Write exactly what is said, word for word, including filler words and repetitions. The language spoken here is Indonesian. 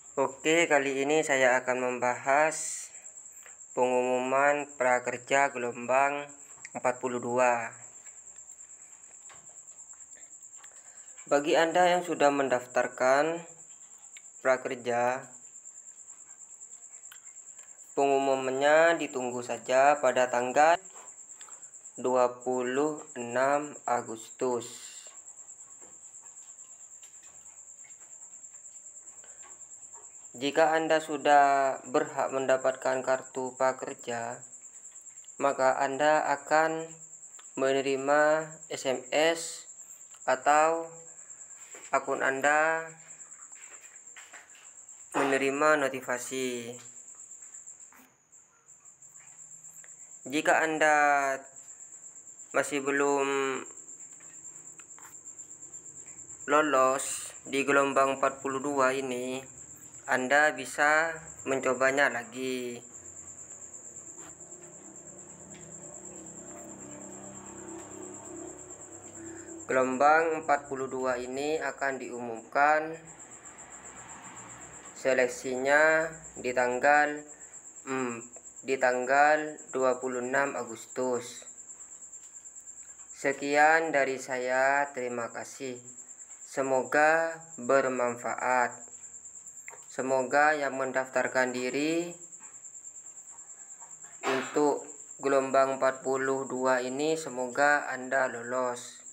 Oke, kali ini saya akan membahas pengumuman prakerja gelombang empat puluh dua. Bagi Anda yang sudah mendaftarkan prakerja, pengumumannya ditunggu saja pada tanggal dua puluh enam Agustus. Jika Anda sudah berhak mendapatkan kartu prakerja, maka Anda akan menerima S M S atau akun Anda menerima notifikasi. Jika Anda masih belum lolos di gelombang empat puluh dua ini, Anda bisa mencobanya lagi. Gelombang empat puluh dua ini akan diumumkan seleksinya di tanggal hmm, di tanggal dua puluh enam Agustus. Sekian dari saya, terima kasih. Semoga bermanfaat. Semoga yang mendaftarkan diri untuk gelombang empat puluh dua ini, semoga Anda lolos.